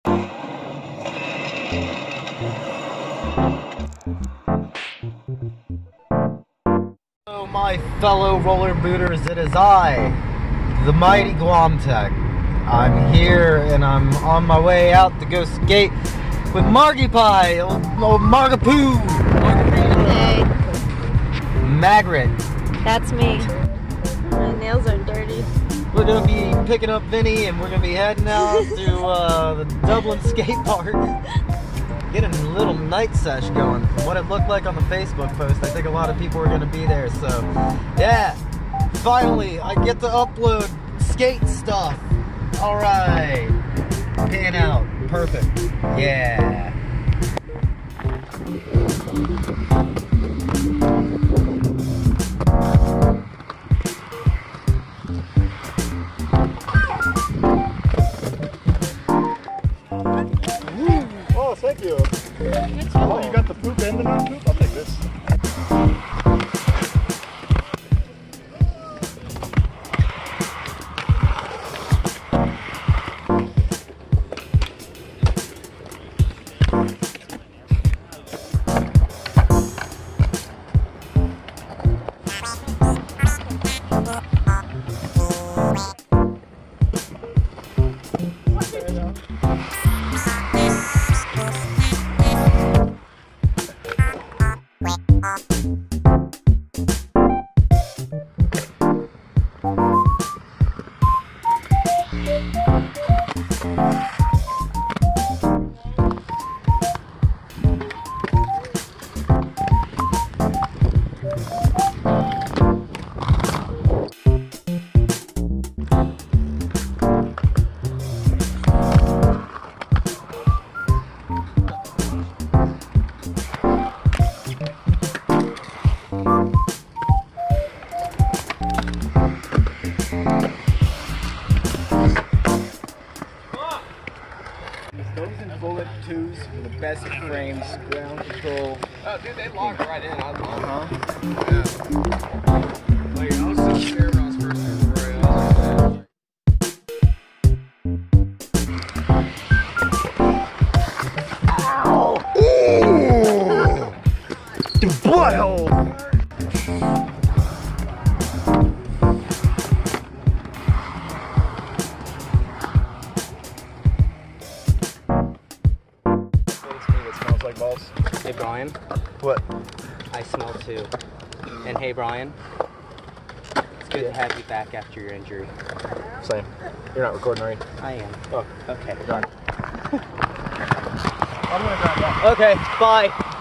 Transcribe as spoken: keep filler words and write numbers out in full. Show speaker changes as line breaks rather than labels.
Hello, my fellow roller booters. It is I, the mighty Guamtech. I'm here and I'm on my way out to go skate with Margie Pie, old, old Margapoo.
Hey.
Margaret.
That's me. My nails are dirty.
We're gonna be picking up Vinny and we're gonna be heading out to uh, the Dublin skate park. Getting a little night sesh going. From what it looked like on the Facebook post, I think a lot of people are gonna be there. So, yeah. Finally, I get to upload skate stuff. All right. Pan out. Perfect. Yeah.
Oh, thank you. Oh, you got the poop and the non-poop? I'll take this. Those and bullet twos for the best frames, ground control.
Oh, dude, they lock right in. I love
Uh-huh.
it. Yeah. Like, I was so scared when I was first in Roy. I was like,
Ow! Ooh! The butthole! Like balls.
Hey Brian.
What?
I smell too. And hey Brian. It's good to have you back after your injury.
Same. You're not recording, are you?
I am.
Oh,
Okay.
darn. I'm gonna grab that.
Okay, bye.